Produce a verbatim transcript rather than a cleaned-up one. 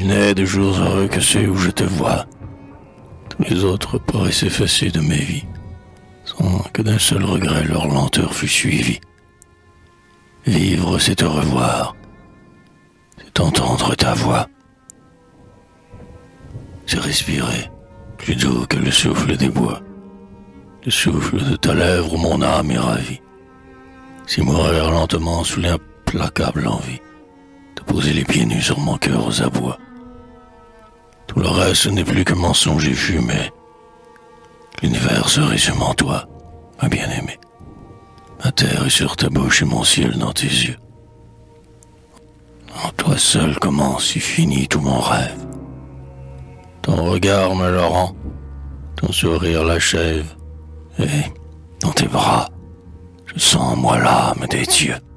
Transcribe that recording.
Il n'est de jours heureux que ceux où je te vois. Tous les autres paraissent effacés de mes vies, sans que d'un seul regret leur lenteur fût suivie. Vivre, c'est te revoir, c'est entendre ta voix. C'est respirer, plus doux que le souffle des bois. Le souffle de ta lèvre où mon âme est ravie. C'est mourir lentement sous l'implacable envie de poser les pieds nus sur mon cœur aux abois. Tout le reste n'est plus que mensonge et fumée. L'univers se résume en toi, ma bien-aimée. Ma terre est sur ta bouche et mon ciel dans tes yeux. En toi seul commence et finit tout mon rêve. Ton regard me le rend, ton sourire l'achève, et dans tes bras, je sens en moi l'âme des dieux.